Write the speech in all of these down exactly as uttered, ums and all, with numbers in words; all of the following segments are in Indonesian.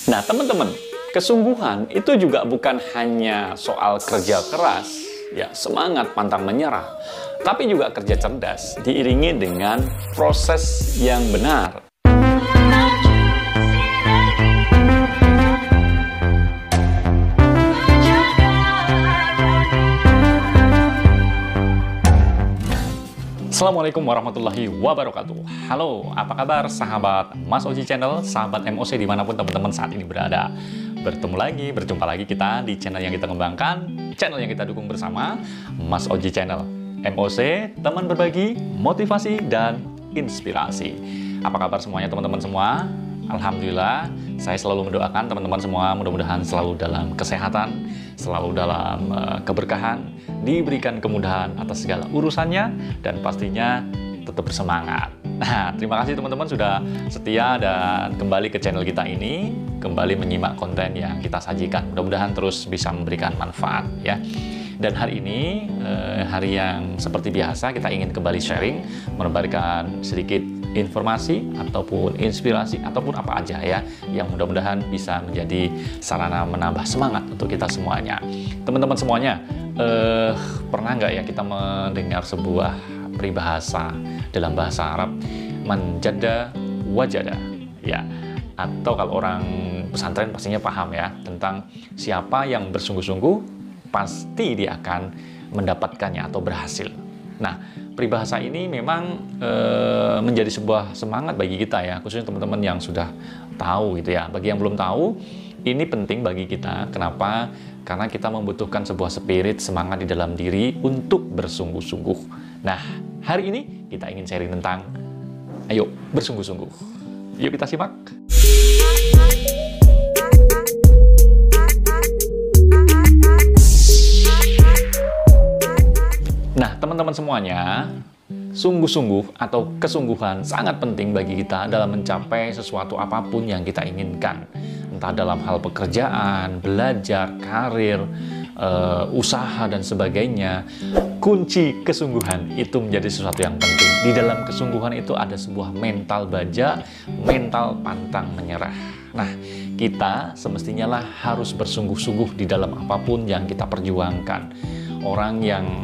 Nah, teman-teman, kesungguhan itu juga bukan hanya soal kerja keras, ya, semangat pantang menyerah, tapi juga kerja cerdas diiringi dengan proses yang benar. Assalamualaikum warahmatullahi wabarakatuh. Halo, apa kabar sahabat Mas Oji Channel, sahabat M O C dimanapun teman-teman saat ini berada. Bertemu lagi, berjumpa lagi kita di channel yang kita kembangkan, channel yang kita dukung bersama, Mas Oji Channel. M O C, teman berbagi, motivasi, dan inspirasi. Apa kabar semuanya teman-teman semua? Alhamdulillah, saya selalu mendoakan teman-teman semua mudah-mudahan selalu dalam kesehatan, selalu dalam uh, keberkahan, diberikan kemudahan atas segala urusannya, dan pastinya tetap bersemangat. Nah, terima kasih teman-teman sudah setia dan kembali ke channel kita ini, kembali menyimak konten yang kita sajikan. Mudah-mudahan terus bisa memberikan manfaat ya. Dan hari ini, eh, hari yang seperti biasa, kita ingin kembali sharing, menebarkan sedikit informasi, ataupun inspirasi, ataupun apa aja ya, yang mudah-mudahan bisa menjadi sarana menambah semangat untuk kita semuanya. Teman-teman semuanya, eh, pernah nggak ya kita mendengar sebuah peribahasa dalam bahasa Arab, manjada wajada, ya, atau kalau orang pesantren pastinya paham ya, tentang siapa yang bersungguh-sungguh, pasti dia akan mendapatkannya atau berhasil. Nah, peribahasa ini memang e, menjadi sebuah semangat bagi kita ya, khususnya teman-teman yang sudah tahu gitu ya. Bagi yang belum tahu, ini penting bagi kita. Kenapa? Karena kita membutuhkan sebuah spirit semangat di dalam diri untuk bersungguh-sungguh. Nah, hari ini kita ingin sharing tentang ayo bersungguh-sungguh. Yuk kita simak. Nah, teman-teman semuanya, sungguh-sungguh atau kesungguhan sangat penting bagi kita dalam mencapai sesuatu apapun yang kita inginkan. Entah dalam hal pekerjaan, belajar, karir, uh, usaha, dan sebagainya. Kunci kesungguhan itu menjadi sesuatu yang penting. Di dalam kesungguhan itu ada sebuah mental baja, mental pantang menyerah. Nah, kita semestinya lah harus bersungguh-sungguh di dalam apapun yang kita perjuangkan. Orang yang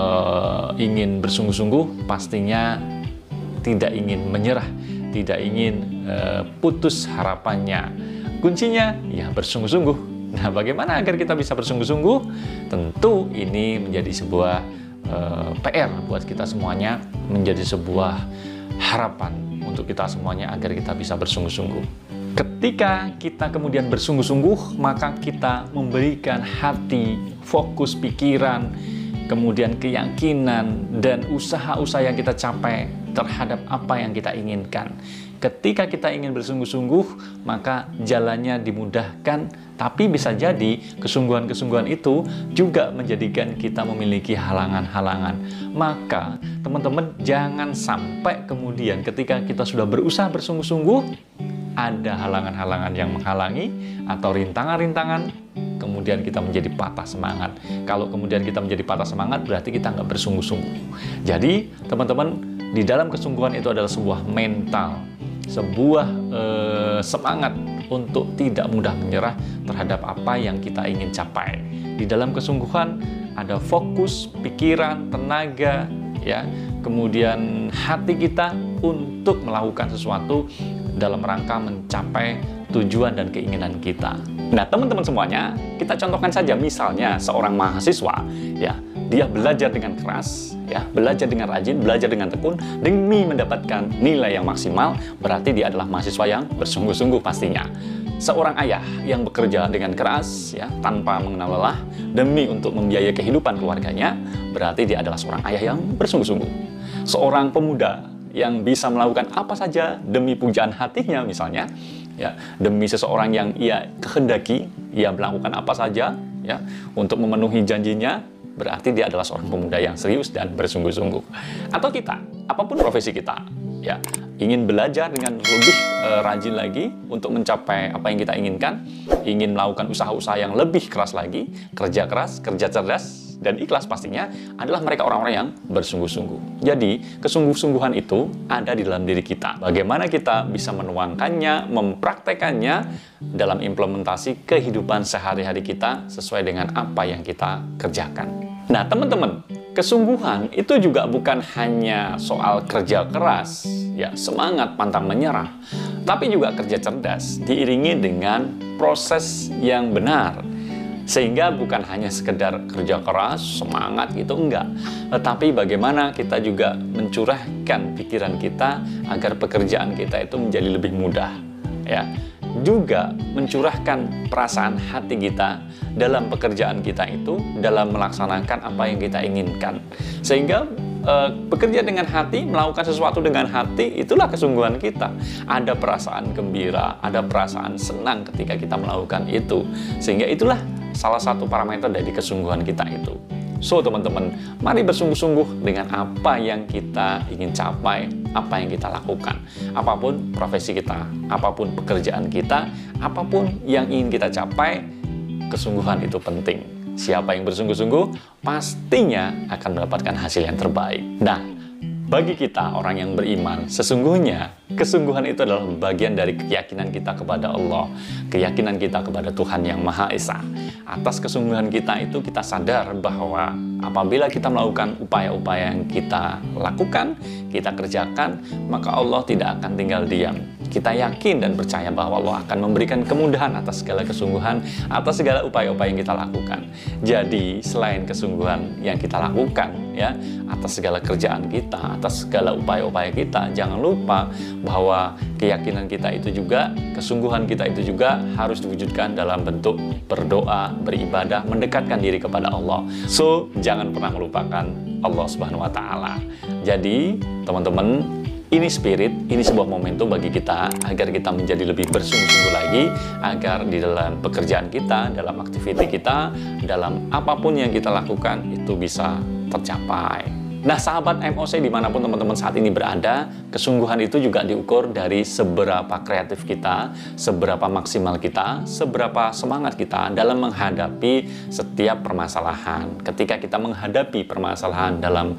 uh, ingin bersungguh-sungguh pastinya tidak ingin menyerah, tidak ingin uh, putus harapannya. Kuncinya ya bersungguh-sungguh. Nah, bagaimana agar kita bisa bersungguh-sungguh? Tentu ini menjadi sebuah uh, P R buat kita semuanya, menjadi sebuah harapan untuk kita semuanya agar kita bisa bersungguh-sungguh. Ketika kita kemudian bersungguh-sungguh, maka kita memberikan hati, fokus pikiran, kemudian keyakinan, dan usaha-usaha yang kita capai terhadap apa yang kita inginkan. Ketika kita ingin bersungguh-sungguh, maka jalannya dimudahkan, tapi bisa jadi kesungguhan-kesungguhan itu juga menjadikan kita memiliki halangan-halangan. Maka, teman-teman, jangan sampai kemudian ketika kita sudah berusaha bersungguh-sungguh, ada halangan-halangan yang menghalangi atau rintangan-rintangan, kemudian kita menjadi patah semangat. Kalau kemudian kita menjadi patah semangat, berarti kita nggak bersungguh-sungguh. Jadi, teman-teman, di dalam kesungguhan itu adalah sebuah mental, sebuah eh, semangat untuk tidak mudah menyerah terhadap apa yang kita ingin capai. Di dalam kesungguhan ada fokus, pikiran, tenaga, ya, kemudian hati kita untuk melakukan sesuatu dalam rangka mencapai tujuan dan keinginan kita. Nah, teman-teman semuanya, kita contohkan saja misalnya seorang mahasiswa, ya, dia belajar dengan keras, ya, belajar dengan rajin, belajar dengan tekun demi mendapatkan nilai yang maksimal, berarti dia adalah mahasiswa yang bersungguh-sungguh pastinya. Seorang ayah yang bekerja dengan keras, ya, tanpa mengenal lelah demi untuk membiayai kehidupan keluarganya, berarti dia adalah seorang ayah yang bersungguh-sungguh. Seorang pemuda yang bisa melakukan apa saja demi pujaan hatinya misalnya, ya, demi seseorang yang ia kehendaki, ia melakukan apa saja ya untuk memenuhi janjinya, berarti dia adalah seorang pemuda yang serius dan bersungguh-sungguh. Atau kita, apapun profesi kita, ya, ingin belajar dengan lebih uh, rajin lagi untuk mencapai apa yang kita inginkan, ingin melakukan usaha-usaha yang lebih keras lagi, kerja keras, kerja cerdas, Dan ikhlas pastinya adalah mereka orang-orang yang bersungguh-sungguh. Jadi, kesungguh-sungguhan itu ada di dalam diri kita. Bagaimana kita bisa menuangkannya, mempraktekannya dalam implementasi kehidupan sehari-hari kita sesuai dengan apa yang kita kerjakan. Nah, teman-teman, kesungguhan itu juga bukan hanya soal kerja keras, ya, semangat pantang menyerah, tapi juga kerja cerdas, diiringi dengan proses yang benar. Sehingga bukan hanya sekedar kerja keras, semangat gitu, enggak. Tetapi bagaimana kita juga mencurahkan pikiran kita agar pekerjaan kita itu menjadi lebih mudah. Ya, juga mencurahkan perasaan hati kita dalam pekerjaan kita itu, dalam melaksanakan apa yang kita inginkan. Sehingga eh, bekerja dengan hati, melakukan sesuatu dengan hati, itulah kesungguhan kita. Ada perasaan gembira, ada perasaan senang ketika kita melakukan itu. Sehingga itulah salah satu parameter dari kesungguhan kita itu. So, teman-teman, mari bersungguh-sungguh dengan apa yang kita ingin capai, apa yang kita lakukan. Apapun profesi kita, apapun pekerjaan kita, apapun yang ingin kita capai, kesungguhan itu penting. Siapa yang bersungguh-sungguh, pastinya akan mendapatkan hasil yang terbaik. Nah, bagi kita, orang yang beriman, sesungguhnya kesungguhan itu adalah bagian dari keyakinan kita kepada Allah, keyakinan kita kepada Tuhan Yang Maha Esa. Atas kesungguhan kita itu, kita sadar bahwa apabila kita melakukan upaya-upaya yang kita lakukan, kita kerjakan, maka Allah tidak akan tinggal diam. Kita yakin dan percaya bahwa Allah akan memberikan kemudahan atas segala kesungguhan, atas segala upaya-upaya yang kita lakukan. Jadi, selain kesungguhan yang kita lakukan, ya, atas segala kerjaan kita, atas segala upaya-upaya kita, jangan lupa bahwa keyakinan kita itu juga, kesungguhan kita itu juga harus diwujudkan dalam bentuk berdoa, beribadah, mendekatkan diri kepada Allah. So, jangan pernah melupakan Allah Subhanahu wa Ta'ala. Jadi, teman-teman, ini spirit, ini sebuah momentum bagi kita agar kita menjadi lebih bersungguh-sungguh lagi, agar di dalam pekerjaan kita, dalam aktivitas kita, dalam apapun yang kita lakukan itu bisa tercapai. Nah, sahabat M O C dimanapun teman-teman saat ini berada, kesungguhan itu juga diukur dari seberapa kreatif kita, seberapa maksimal kita, seberapa semangat kita dalam menghadapi setiap permasalahan. Ketika kita menghadapi permasalahan dalam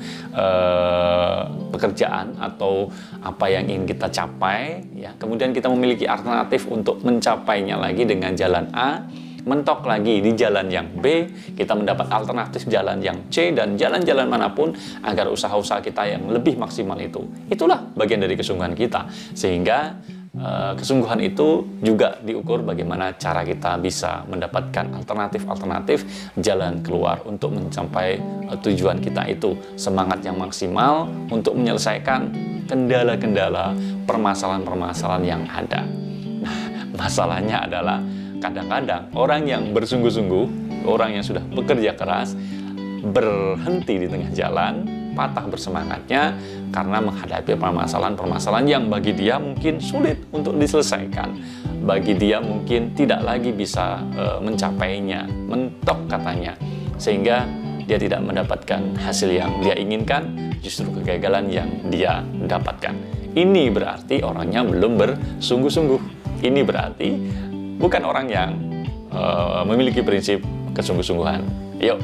uh, pekerjaan atau apa yang ingin kita capai, ya, kemudian kita memiliki alternatif untuk mencapainya lagi dengan jalan A, mentok lagi di jalan yang B, kita mendapat alternatif jalan yang C, dan jalan-jalan manapun agar usaha-usaha kita yang lebih maksimal itu. Itulah bagian dari kesungguhan kita. Sehingga uh, kesungguhan itu juga diukur bagaimana cara kita bisa mendapatkan alternatif-alternatif jalan keluar untuk mencapai uh, tujuan kita itu. Semangat yang maksimal untuk menyelesaikan kendala-kendala, permasalahan-permasalahan yang ada. Nah, masalahnya adalah kadang-kadang orang yang bersungguh-sungguh, orang yang sudah bekerja keras, berhenti di tengah jalan, patah bersemangatnya karena menghadapi permasalahan-permasalahan yang bagi dia mungkin sulit untuk diselesaikan. Bagi dia mungkin tidak lagi bisa e, mencapainya, mentok katanya. Sehingga dia tidak mendapatkan hasil yang dia inginkan, justru kegagalan yang dia dapatkan. Ini berarti orangnya belum bersungguh-sungguh. Ini berarti bukan orang yang uh, memiliki prinsip kesungguh-sungguhan. Yuk,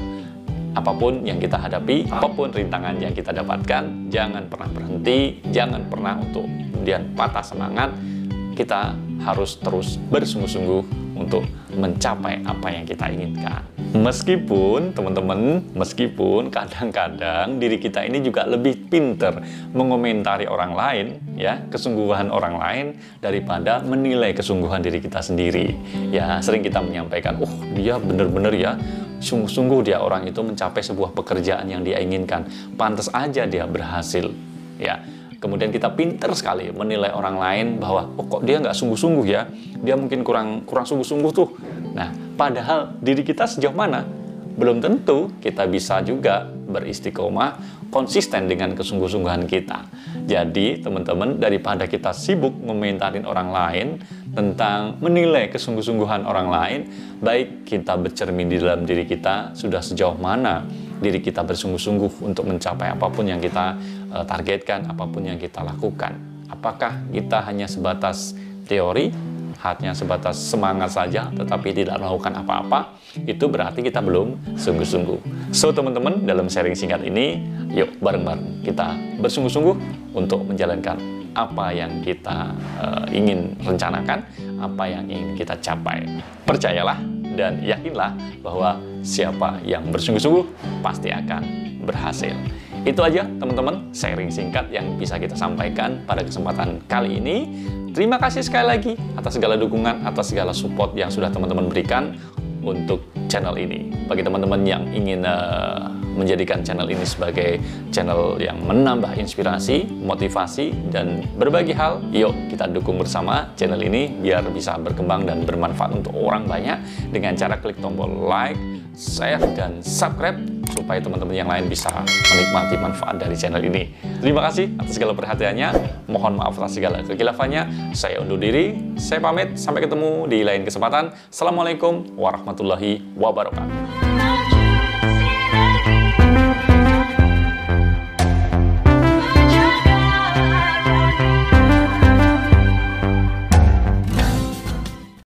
apapun yang kita hadapi, apapun rintangan yang kita dapatkan, jangan pernah berhenti, jangan pernah untuk kemudian patah semangat. Kita harus terus bersungguh-sungguh untuk mencapai apa yang kita inginkan. Meskipun, teman-teman, meskipun kadang-kadang diri kita ini juga lebih pinter mengomentari orang lain, ya, kesungguhan orang lain daripada menilai kesungguhan diri kita sendiri. Ya, sering kita menyampaikan, oh, dia bener-bener ya, sungguh-sungguh dia orang itu mencapai sebuah pekerjaan yang dia inginkan. Pantas aja dia berhasil, ya. Kemudian kita pinter sekali menilai orang lain bahwa, oh, kok dia nggak sungguh-sungguh ya, dia mungkin kurang kurang sungguh-sungguh tuh. Nah, padahal diri kita sejauh mana? Belum tentu kita bisa juga beristiqomah konsisten dengan kesungguh-sungguhan kita. Jadi, teman-teman, daripada kita sibuk ngomentarin orang lain tentang menilai kesungguh-sungguhan orang lain, baik kita bercermin di dalam diri kita sudah sejauh mana diri kita bersungguh-sungguh untuk mencapai apapun yang kita uh, targetkan, apapun yang kita lakukan. Apakah kita hanya sebatas teori hanya sebatas semangat saja tetapi tidak melakukan apa-apa, itu berarti kita belum sungguh-sungguh. So teman-teman, dalam sharing singkat ini, yuk bareng-bareng kita bersungguh-sungguh untuk menjalankan apa yang kita uh, ingin rencanakan, apa yang ingin kita capai. Percayalah dan yakinlah bahwa siapa yang bersungguh-sungguh pasti akan berhasil. Itu aja teman-teman sharing singkat yang bisa kita sampaikan pada kesempatan kali ini. Terima kasih sekali lagi atas segala dukungan, atas segala support yang sudah teman-teman berikan untuk channel ini. Bagi teman-teman yang ingin uh, menjadikan channel ini sebagai channel yang menambah inspirasi, motivasi, dan berbagi hal, yuk kita dukung bersama channel ini biar bisa berkembang dan bermanfaat untuk orang banyak dengan cara klik tombol like, share, dan subscribe supaya teman-teman yang lain bisa menikmati manfaat dari channel ini. Terima kasih atas segala perhatiannya. Mohon maaf atas segala kekilafannya. Saya undur diri. Saya pamit. Sampai ketemu di lain kesempatan. Assalamualaikum warahmatullahi wabarakatuh.